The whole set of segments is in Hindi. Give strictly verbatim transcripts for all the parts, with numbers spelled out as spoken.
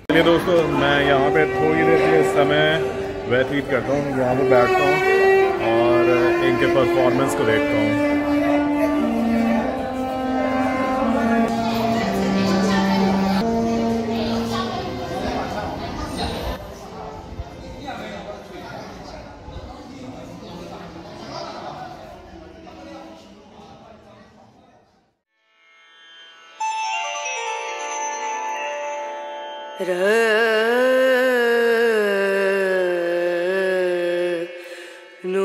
चलिए दोस्तों, मैं यहाँ पे थोड़ी देर के समय व्यतीत करता हूँ, यहाँ पे बैठता हूँ और इनके परफॉर्मेंस को देखता हूँ। र नो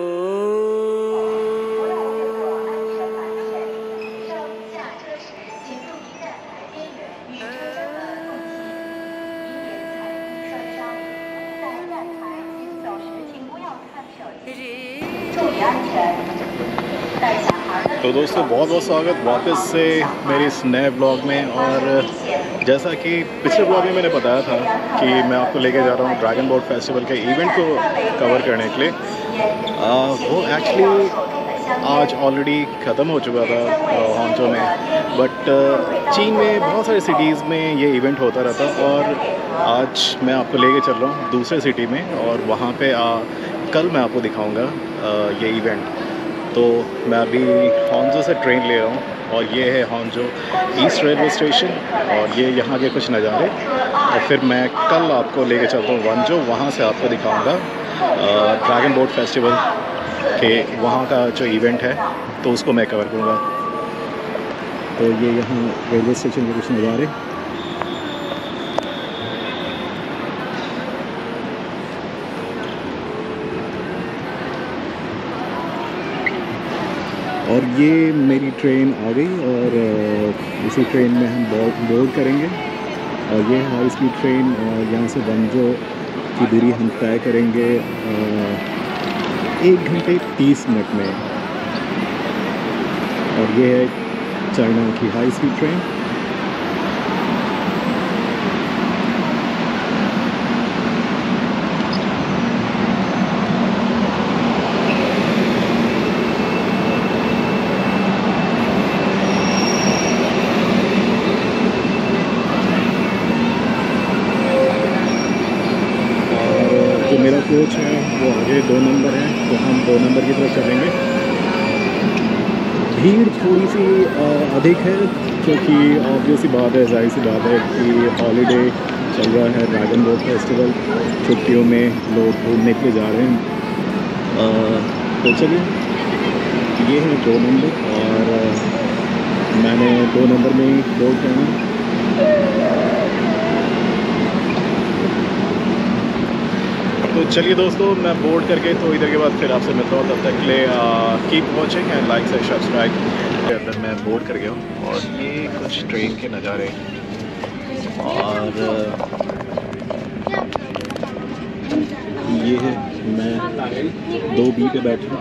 तो दोस्तों, बहुत बहुत स्वागत वापस से मेरे इस नए ब्लॉग में। और जैसा कि पिछले ब्लॉग में मैंने बताया था कि मैं आपको लेके जा रहा हूँ ड्रैगन बोट फेस्टिवल के इवेंट को कवर करने के लिए। आ, वो एक्चुअली आज ऑलरेडी ख़त्म हो चुका था हॉन्चो में, बट चीन में बहुत सारे सिटीज़ में ये इवेंट होता रहता, और आज मैं आपको लेके चल रहा हूँ दूसरे सिटी में, और वहाँ पे आ, कल मैं आपको दिखाऊँगा ये इवेंट। तो मैं अभी हॉन्जो से ट्रेन ले रहा हूँ, और ये है हॉन्जो ईस्ट रेलवे स्टेशन, और ये यहाँ के कुछ नज़ारे। और फिर मैं कल आपको लेके चलता हूँ वंजो, वहाँ से आपको दिखाऊँगा ड्रैगन बोट फेस्टिवल के वहाँ का जो इवेंट है, तो उसको मैं कवर करूँगा। तो ये यहाँ रेलवे स्टेशन के कुछ नज़ारे। और ये मेरी ट्रेन आ गई, और इसी ट्रेन में हम बोर्ड बोर्ड करेंगे। और ये हाई स्पीड ट्रेन, और यहाँ से वंजो की दूरी हम तय करेंगे एक घंटे तीस मिनट में। और ये है चाइना की हाई स्पीड ट्रेन। मेरा कोच है वो आगे दो नंबर है, तो हम दो नंबर की तरफ चलेंगे। भीड़ थोड़ी सी अधिक है, क्योंकि ऑब्वियस सी बात है, जाहिर सी बात है कि हॉलीडे चल रहा है, ड्रैगन बोट फेस्टिवल। छुट्टियों में लोग घूमने के लिए जा रहे हैं। आ, तो चलिए, ये है दो नंबर, और मैंने दो नंबर में ही बोर्ड करना। तो चलिए दोस्तों, मैं बोर्ड करके तो इधर के बाद फिर आपसे मिलता हूँ। तब तक के लिए कीप वॉचिंग एंड लाइक से सब्सक्राइब। अंदर मैं बोर्ड कर गया हूँ, और ये कुछ ट्रेन के नज़ारे। और ये है, मैं दो बी पे बैठा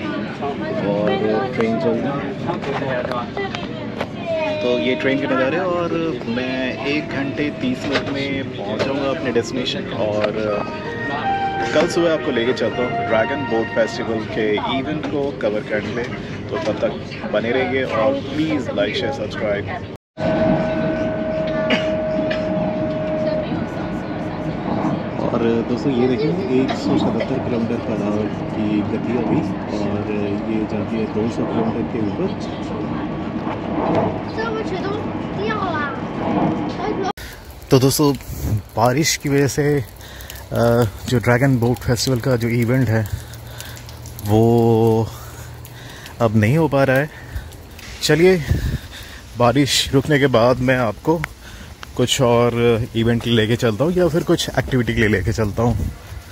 और ट्रेन चल रही है। तो ये ट्रेन के नज़ारे, और मैं एक घंटे तीस मिनट में पहुँच जाऊँगा अपने डेस्टिनेशन। और कल सुबह आपको लेके चलता हूँ ड्रैगन बोट फेस्टिवल के इवेंट को कवर करने में। तो तब तक बने रहिए, और प्लीज़ लाइक शेयर सब्सक्राइब। और दोस्तों, ये देखिए एक सौ सतहत्तर किलोमीटर पर आवर की गति अभी, और ये जाती है दो सौ किलोमीटर के ऊपर। तो दोस्तों, बारिश की वजह से जो ड्रैगन बोट फेस्टिवल का जो इवेंट है वो अब नहीं हो पा रहा है। चलिए, बारिश रुकने के बाद मैं आपको कुछ और इवेंट के लिए लेके चलता हूँ, या फिर कुछ एक्टिविटी के लिए लेके चलता हूँ।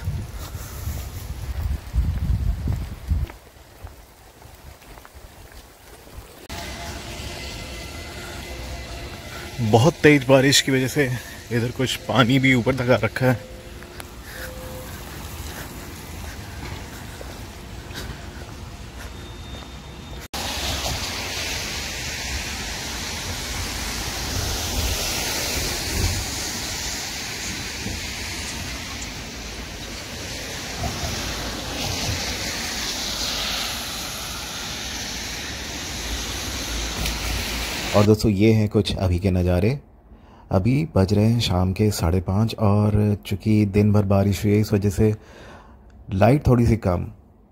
बहुत तेज बारिश की वजह से इधर कुछ पानी भी ऊपर तक आ रखा है। और दोस्तों, ये हैं कुछ अभी के नज़ारे। अभी बज रहे हैं शाम के साढ़े पाँच और चूँकि दिन भर बारिश हुई है इस वजह से लाइट थोड़ी सी कम।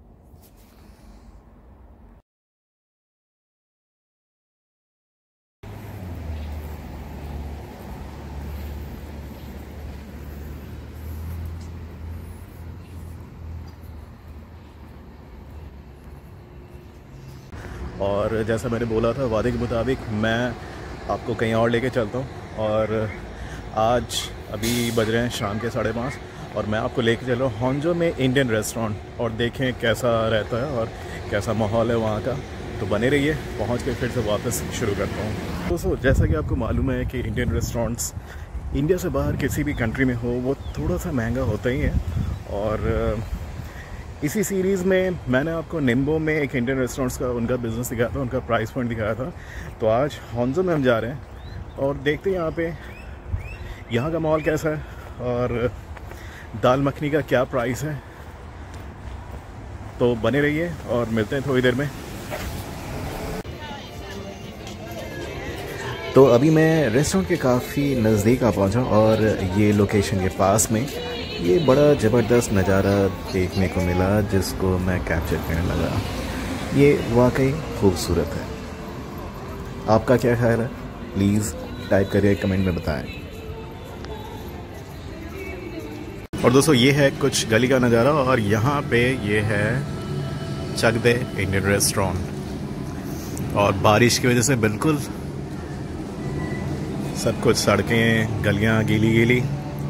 और जैसा मैंने बोला था वादे के मुताबिक मैं आपको कहीं और लेके चलता हूँ। और आज अभी बज रहे हैं शाम के साढ़े पाँच और मैं आपको लेके चल रहा हूँ होंजो में इंडियन रेस्टोरेंट, और देखें कैसा रहता है और कैसा माहौल है वहाँ का। तो बने रहिए, पहुँच के फिर से वापस शुरू करता हूँ। दोस्तों जैसा कि आपको मालूम है कि इंडियन रेस्टोरेंट्स इंडिया से बाहर किसी भी कंट्री में हो वो थोड़ा सा महंगा होता ही है। और इसी सीरीज़ में मैंने आपको निम्बो में एक इंडियन रेस्टोरेंट्स का उनका बिज़नेस दिखाया था, उनका प्राइस पॉइंट दिखाया था। तो आज होंजो में हम जा रहे हैं और देखते हैं यहाँ पे यहाँ का माहौल कैसा है और दाल मखनी का क्या प्राइस है। तो बने रहिए और मिलते हैं थोड़ी देर में। तो अभी मैं रेस्टोरेंट के काफ़ी नज़दीक आ पहुँचा और ये लोकेशन के पास में ये बड़ा ज़बरदस्त नज़ारा देखने को मिला जिसको मैं कैप्चर करने लगा। ये वाकई खूबसूरत है। आपका क्या ख्याल है? प्लीज़ टाइप करिए, कमेंट में बताएं। और दोस्तों ये है कुछ गली का नज़ारा और यहाँ पे ये है चकदे इंडियन रेस्टोरेंट। और बारिश की वजह से बिल्कुल सब कुछ सड़कें गलियाँ गीली गीली।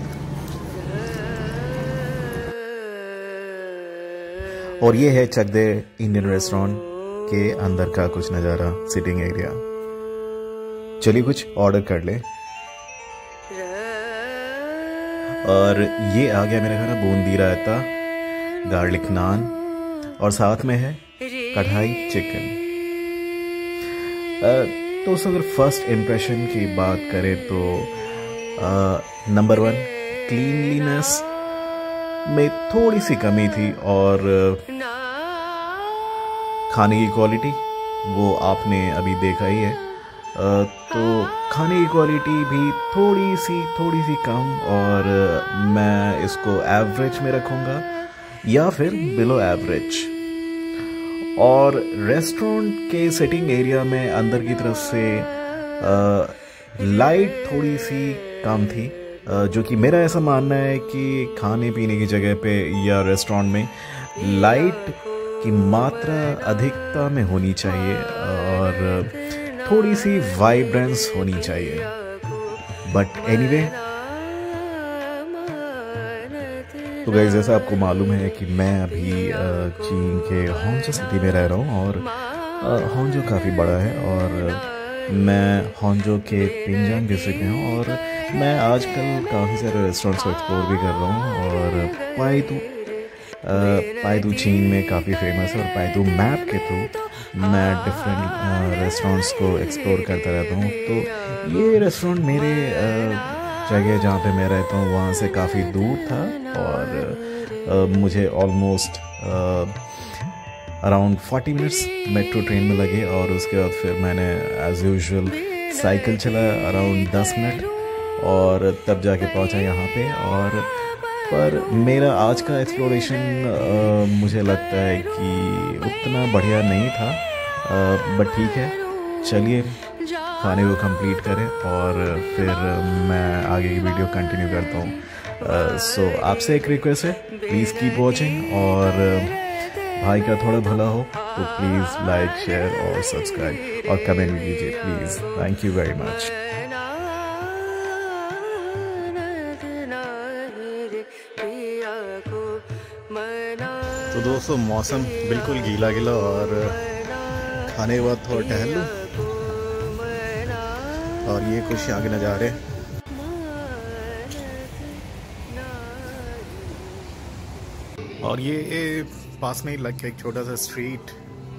और ये है चकदे इंडियन रेस्टोरेंट के अंदर का कुछ नज़ारा, सिटिंग एरिया। चलिए कुछ ऑर्डर कर ले। और ये आ गया मेरे खाना बूंदी रायता, गार्लिक नान और साथ में है कढ़ाई चिकन। तो अगर फर्स्ट इम्प्रेशन की बात करें तो नंबर वन, क्लीनलीनेस में थोड़ी सी कमी थी और खाने की क्वालिटी वो आपने अभी देखा ही है। तो खाने की क्वालिटी भी थोड़ी सी थोड़ी सी कम और मैं इसको एवरेज में रखूँगा या फिर बिलो एवरेज। और रेस्टोरेंट के सिटिंग एरिया में अंदर की तरफ से लाइट थोड़ी सी कम थी, जो कि मेरा ऐसा मानना है कि खाने पीने की जगह पे या रेस्टोरेंट में लाइट की मात्रा अधिकता में होनी चाहिए और थोड़ी सी वाइब्रेंस होनी चाहिए। बट एनीवे, तो गाइस जैसा आपको मालूम है कि मैं अभी चीन के होंजो सिटी में रह रहा हूँ और होंजो काफ़ी बड़ा है और मैं होंजो के पिंजान डिस्ट्रिक्ट में हूँ और मैं आजकल काफ़ी सारे रेस्टोरेंट्स को एक्सप्लोर भी कर रहा हूँ। और पाइदू पाइदू चीन में काफ़ी फेमस है और पाइदू मैप के थ्रू मैं डिफरेंट रेस्टोरेंट्स को एक्सप्लोर करता रहता हूँ। तो ये रेस्टोरेंट मेरे जगह जहाँ पे मैं रहता हूँ वहाँ से काफ़ी दूर था और मुझे almost around forty minutes metro train में लगे और उसके बाद फिर मैंने एज यूजुअल साइकिल चलाया अराउंड दस मिनट और तब जाके पहुंचा यहाँ पे। और पर मेरा आज का एक्सप्लोरेशन मुझे लगता है कि उतना बढ़िया नहीं था, बट ठीक है, चलिए खाने को कंप्लीट करें और फिर मैं आगे की वीडियो कंटिन्यू करता हूँ। सो uh, so, आपसे एक रिक्वेस्ट है, प्लीज़ कीप वॉचिंग और भाई का थोड़ा भला हो तो प्लीज़ लाइक शेयर और सब्सक्राइब और कमेंट भी कीजिए please. Thank you very much. तो दोस्तों मौसम बिल्कुल गीला गीला और खाने के बाद थोड़ा टहल लूँ और ये कुछ यहाँ के नज़ारे। और ये, ये पास में ही लग के एक छोटा सा स्ट्रीट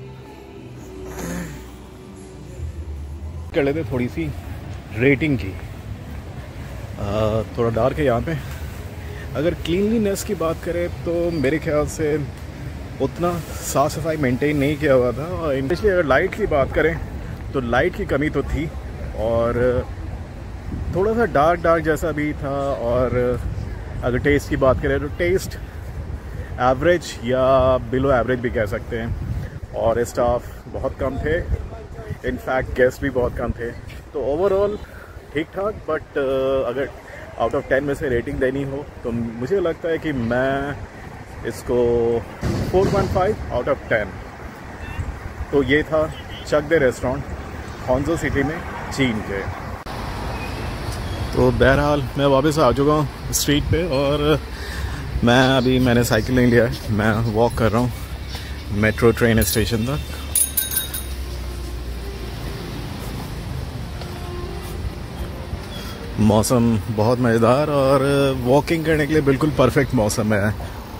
कर लेते थोड़ी सी रेटिंग की। आ, थोड़ा डार्क है यहाँ पे। अगर क्लीनलीनेस की बात करें तो मेरे ख्याल से उतना साफ़ सफाई मेंटेन नहीं किया हुआ था। और इंडस्ट्री अगर लाइट की बात करें तो लाइट की कमी तो थी और थोड़ा सा डार्क डार्क जैसा भी था। और अगर टेस्ट की बात करें तो टेस्ट एवरेज या बिलो एवरेज भी कह सकते हैं। और स्टाफ बहुत कम थे, इनफैक्ट गेस्ट भी बहुत कम थे। तो ओवरऑल ठीक ठाक, बट अगर आउट ऑफ टेन में से रेटिंग देनी हो तो मुझे लगता है कि मैं इसको four point five out of ten. तो ये था चक दे रेस्टोरेंट हॉन्जो सिटी में, चीन के। तो बहरहाल मैं वापस आ चुका हूँ स्ट्रीट पे, और मैं अभी मैंने साइकिल नहीं लिया है, मैं वॉक कर रहा हूँ मेट्रो ट्रेन स्टेशन तक। मौसम बहुत मज़ेदार और वॉकिंग करने के लिए बिल्कुल परफेक्ट मौसम है।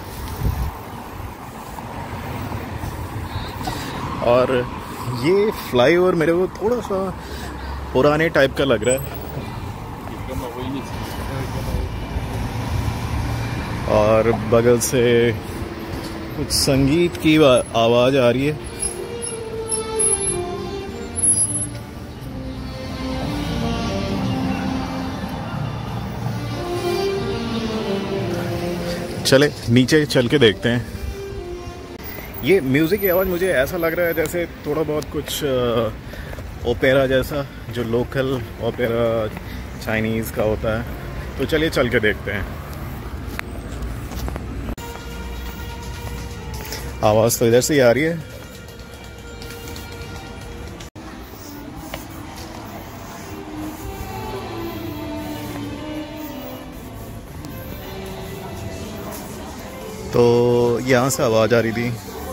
और ये फ्लाईओवर मेरे को थोड़ा सा पुराने टाइप का लग रहा है, और बगल से कुछ संगीत की आवाज़ आ रही है। चले नीचे चल के देखते हैं। ये म्यूज़िक की आवाज़ मुझे ऐसा लग रहा है जैसे थोड़ा बहुत कुछ ओपेरा जैसा, जो लोकल ओपेरा चाइनीज़ का होता है। तो चलिए चल के देखते हैं। आवाज़ तो इधर से ही आ रही है। तो यहाँ से आवाज़ आ रही थी।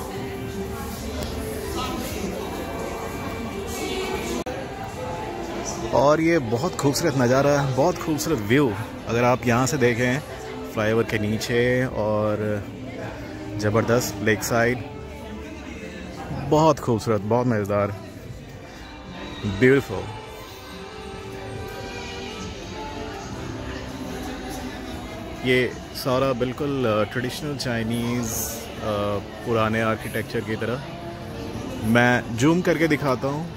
और ये बहुत खूबसूरत नज़ारा है, बहुत खूबसूरत व्यू। अगर आप यहाँ से देखें फ्लाईओवर के नीचे, और ज़बरदस्त लेक साइड, बहुत खूबसूरत, बहुत मज़ेदार, ब्यूटीफुल। ये सारा बिल्कुल ट्रेडिशनल चाइनीज़ पुराने आर्किटेक्चर की तरह। मैं जूम करके दिखाता हूँ।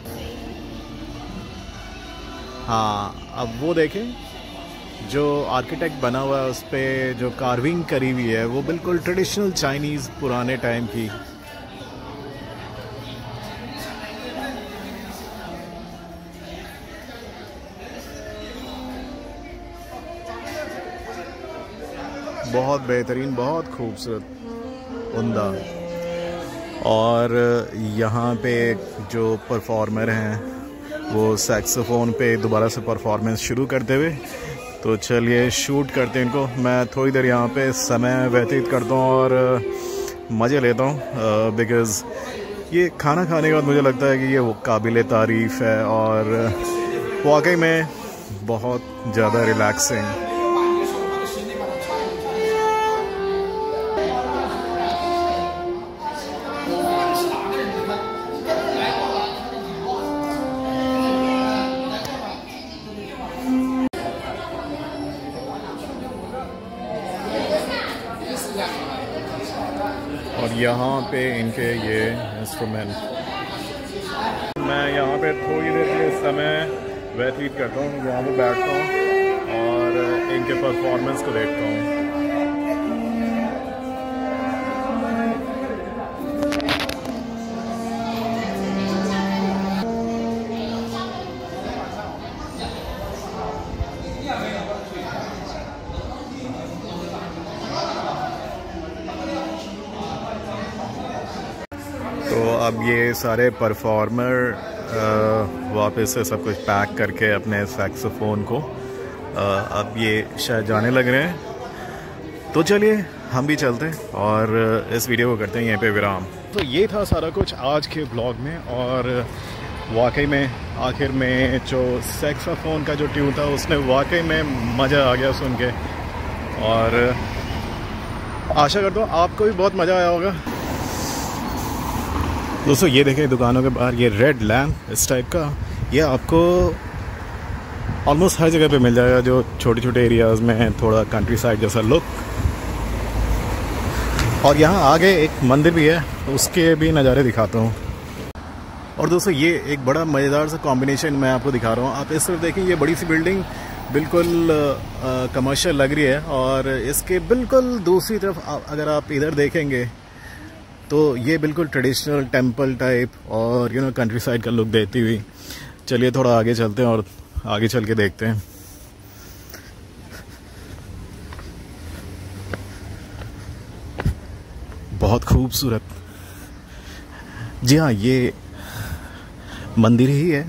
हाँ, अब वो देखें जो आर्किटेक्ट बना हुआ है, उस पर जो कार्विंग करी हुई है वो बिल्कुल ट्रेडिशनल चाइनीज़ पुराने टाइम की। बहुत बेहतरीन, बहुत खूबसूरत, उम्दा। और यहाँ पे जो परफॉर्मर हैं वो सैक्सोफोन पे दोबारा से परफॉर्मेंस शुरू करते हुए। तो चलिए शूट करते हैं इनको। मैं थोड़ी देर यहाँ पे समय व्यतीत करता हूँ और मज़े लेता हूँ, बिकॉज़ ये खाना खाने के बाद मुझे लगता है कि ये वो काबिल तारीफ़ है और वाकई में बहुत ज़्यादा रिलैक्सिंग। और यहाँ पे इनके ये इंस्ट्रूमेंट, मैं यहाँ पे थोड़ी देर के समय व्यतीत करता हूँ, यहाँ पे बैठता हूँ और इनके परफॉर्मेंस को देखता हूँ। तो अब ये सारे परफॉर्मर वापस से सब कुछ पैक करके अपने सैक्सोफोन को अब ये शायद जाने लग रहे हैं। तो चलिए हम भी चलते हैं और इस वीडियो को करते हैं यहीं पे विराम। तो ये था सारा कुछ आज के ब्लॉग में, और वाकई में आखिर में जो सैक्सोफोन का जो ट्यून था उसने वाकई में मज़ा आ गया सुन के, और आशा करता हूँ आपको भी बहुत मज़ा आया होगा। दोस्तों ये देखें दुकानों के बाहर ये रेड लैम्प इस टाइप का, ये आपको ऑलमोस्ट हर जगह पे मिल जाएगा जो छोटे छोटे एरियाज़ में है, थोड़ा कंट्री साइड जैसा लुक। और यहाँ आगे एक मंदिर भी है, उसके भी नज़ारे दिखाता हूँ। और दोस्तों ये एक बड़ा मज़ेदार सा कॉम्बिनेशन मैं आपको दिखा रहा हूँ। आप इस तरफ देखें, ये बड़ी सी बिल्डिंग बिल्कुल कमर्शियल लग रही है, और इसके बिल्कुल दूसरी तरफ आ, अगर आप इधर देखेंगे तो ये बिल्कुल ट्रेडिशनल टेंपल टाइप और यू नो कंट्री साइड का लुक देती हुई। चलिए थोड़ा आगे चलते हैं और आगे चल के देखते हैं। बहुत खूबसूरत, जी हाँ ये मंदिर ही है,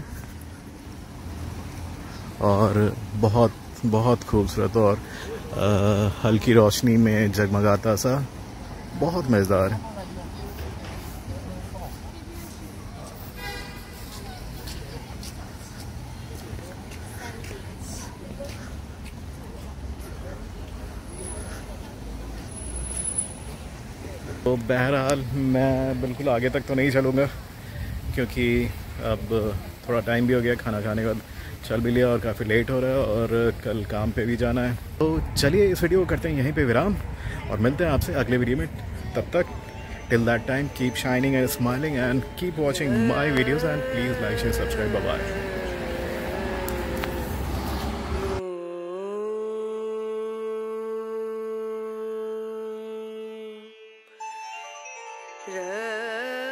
और बहुत बहुत खूबसूरत और आ, हल्की रोशनी में जगमगाता सा, बहुत मज़ेदार। तो बहरहाल मैं बिल्कुल आगे तक तो नहीं चलूँगा, क्योंकि अब थोड़ा टाइम भी हो गया, खाना खाने के बाद चल भी लिया और काफ़ी लेट हो रहा है, और कल काम पे भी जाना है। तो चलिए इस वीडियो को करते हैं यहीं पे विराम, और मिलते हैं आपसे अगले वीडियो में। तब तक till that time keep shining and smiling and keep watching my videos and please like share subscribe. Bye bye. Ra